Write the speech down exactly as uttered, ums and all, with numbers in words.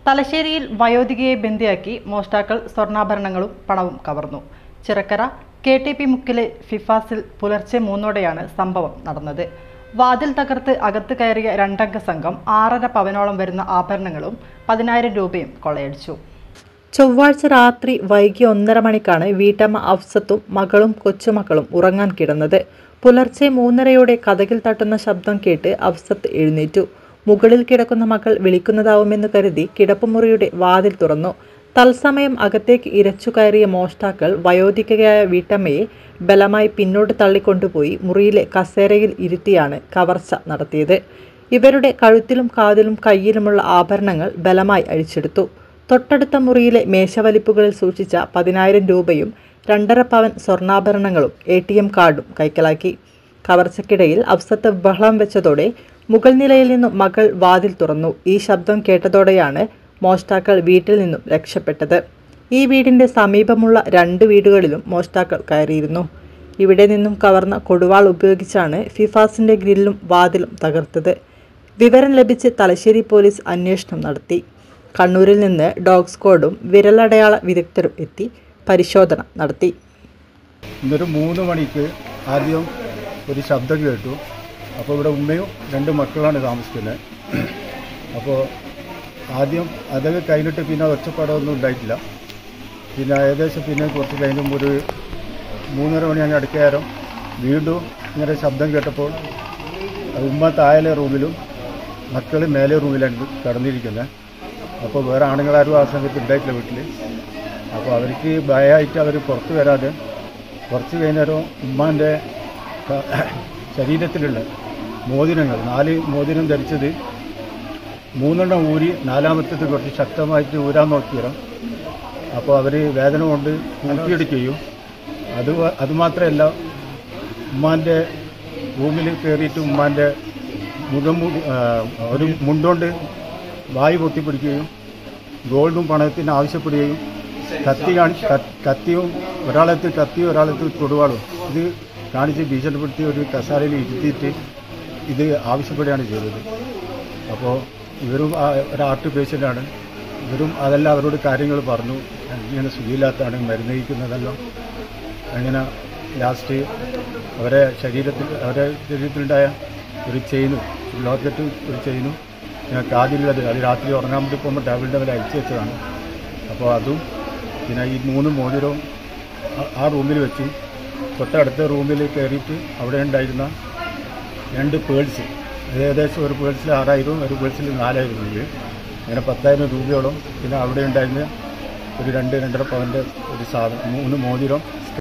തലശ്ശേരിയിൽ വയോധികയെ ബന്ദിയാക്കി മോഷ്ടാക്കൾ സ്വർണ്ണാഭരണങ്ങളും പണവും കവർന്നു. ചിറക്കര കെ ടി പി മുക്കിലെ ഫിഫാസിൽ പുലർച്ചെ മൂന്നോടെയാണ് സംഭവം നടന്നത്. വാതിൽ തകർത്ത് അകത്ത് കയറിയ രണ്ടംഗ സംഘം ആറര പവനോളം വരുന്ന ആഭരണങ്ങളും പതിനായിരം രൂപയും കൊള്ളയടിച്ചു. ചൊവ്വാഴ്ച രാത്രി വൈകി ഒന്നര മണിക്കാണ് വീട്ടമ്മ അഫ്സത്തും മകളും കൊച്ചുമക്കളും ഉറങ്ങാൻ കിടന്നത്. പുലർച്ചെ മൂന്നരയോടെ കതകിൽ തട്ടുന്ന ശബ്ദം കേട്ട് അഫ്സത്ത് എഴുന്നേറ്റു. മുകളിൽ കിടക്കുന്ന മകൾ വിളിക്കുന്നതാവുമെന്ന് കരുതി കിടപ്പുമുറിയുടെ വാതിൽ തുറന്നു. തത്സമയം അകത്തേക്ക് ഇരച്ചു കയറിയ മോഷ്ടാക്കൾ വയോധികയായ വീട്ടമ്മയെ ബലമായി പിന്നോട്ട് തള്ളിക്കൊണ്ടുപോയി മുറിയിലെ കസേരയിൽ ഇരുത്തിയാണ് കവർച്ച നടത്തിയത്. ഇവരുടെ കഴുത്തിലും കാതിലും കയ്യിലുമുള്ള ആഭരണങ്ങൾ ബലമായി അഴിച്ചെടുത്തു. തൊട്ടടുത്ത മുറിയിലെ മേശവലിപ്പുകളിൽ സൂക്ഷിച്ച പതിനായിരം രൂപയും രണ്ടര പവൻ സ്വർണ്ണാഭരണങ്ങളും എ ടി എം കാർഡും കൈക്കലാക്കി. കവർച്ചയ്ക്കിടയിൽ അഫ്സത്ത് ബഹളം വെച്ചതോടെ മുകൾ നിലയിൽ നിന്നും മകൾ വാതിൽ തുറന്നു. ഈ ശബ്ദം കേട്ടതോടെയാണ് മോഷ്ടാക്കൾ വീട്ടിൽ നിന്നും രക്ഷപ്പെട്ടത്. ഈ വീടിൻ്റെ സമീപമുള്ള രണ്ട് വീടുകളിലും മോഷ്ടാക്കൾ കയറിയിരുന്നു. ഇവിടെ നിന്നും കവർന്ന കൊടുവാൾ ഉപയോഗിച്ചാണ് ഫിഫാസിൻ്റെ ഗ്രില്ലും വാതിലും തകർത്തത്. വിവരം ലഭിച്ച് തലശ്ശേരി പോലീസ് അന്വേഷണം നടത്തി. കണ്ണൂരിൽ നിന്ന് ഡോഗ് സ്ക്വാഡും വിരലടയാള വിദഗ്ധരും എത്തി പരിശോധന നടത്തി. ഇന്നൊരു മൂന്ന് മണിക്ക് ആദ്യം ഒരു ശബ്ദം കേട്ടു. അപ്പോൾ ഇവിടെ ഉമ്മയും രണ്ട് മക്കളാണ് താമസിക്കുന്നത്. അപ്പോൾ ആദ്യം അതൊക്കെ കഴിഞ്ഞിട്ട് പിന്നെ ഒച്ചപ്പാടമൊന്നും ഉണ്ടായിട്ടില്ല. പിന്നെ ഏകദേശം പിന്നെ കുറച്ച് കഴിഞ്ഞും ഒരു മൂന്നര മണി അങ്ങനെ അടുക്കയാരം വീണ്ടും ഇങ്ങനെ ശബ്ദം കേട്ടപ്പോൾ ഉമ്മ താഴെ റൂമിലും മക്കൾ മേലെ റൂമിലാണ് കടന്നിരിക്കുന്നത്. അപ്പോൾ വേറെ ആണുങ്ങളാരും ആ സമയത്ത് ഉണ്ടായിട്ടില്ല വീട്ടിൽ. അപ്പോൾ അവർക്ക് ഭയമായിട്ട് അവർ പുറത്ത് വരാതെ കുറച്ച് കഴിഞ്ഞേരം ഉമ്മാൻ്റെ ശരീരത്തിലുള്ള മോതിരങ്ങൾ നാല് മോതിരം ധരിച്ചത് മൂന്നെണ്ണം ഊരി നാലാമത്തേത് കുറച്ച് ശക്തമായിട്ട് ഊരാൻ നോക്കിയിടാം. അപ്പോൾ അവർ വേദന കൊണ്ട് ഊറ്റിയെടുക്കുകയും അത് അതുമാത്രമല്ല ഉമ്മാൻ്റെ റൂമിൽ കയറിയിട്ട് ഉമ്മാൻ്റെ മുഖം ഒരു മുണ്ടുകൊണ്ട് വായു പൊത്തിപ്പിടിക്കുകയും ഗോൾഡും പണത്തിന് ആവശ്യപ്പെടുകയും കത്തി കാണി കത്തിയും ഒരാളെത്ത് കത്തിയും ഒരാളെത്ത് കൊടുവാളും ഇത് കാണിച്ച് ഭീഷണിപ്പെടുത്തി ഒരു കസാരയിൽ ഇരുത്തിയിട്ട് ഇത് ആവശ്യപ്പെടുകയാണ് ചെയ്തത്. അപ്പോൾ ഇവരും ഒരു ആർട്ട് പേഷ്യൻ്റാണ്. ഇവരും അതെല്ലാം അവരോട് കാര്യങ്ങൾ പറഞ്ഞു. ഇങ്ങനെ സുഖമില്ലാത്തതാണ്, മരുന്ന് കഴിക്കുന്നതെല്ലാം. അങ്ങനെ ലാസ്റ്റ് അവരെ ശരീരത്തിൽ അവരെ ശരീരത്തിലുണ്ടായ ഒരു ചെയിനും ലോക്കറ്റ് ഒരു ചെയിനും ഞാൻ കാതിലുള്ളത് അത് രാത്രി ഉറങ്ങാൻ വേണ്ടി പോകുമ്പോൾ ടേബിളിൻ്റെ മേലെ അയച്ചു വെച്ചതാണ്. അപ്പോൾ അതും പിന്നെ ഈ മൂന്ന് മോതിരവും ആ റൂമിൽ വെച്ചു. തൊട്ടടുത്ത റൂമിൽ കയറിയിട്ട് അവിടെ ഉണ്ടായിരുന്ന രണ്ട് പേഴ്സ്, ഏകദേശം ഒരു പേഴ്സിൽ ആറായിരവും ഒരു പേഴ്സിൽ നാലായിരം രൂപയും അങ്ങനെ പത്തായിരം രൂപയോളം. പിന്നെ അവിടെ ഉണ്ടായിരുന്ന ഒരു രണ്ട് രണ്ടര പവൻ്റെ ഒരു സാധനം മൂന്ന് മോതിരം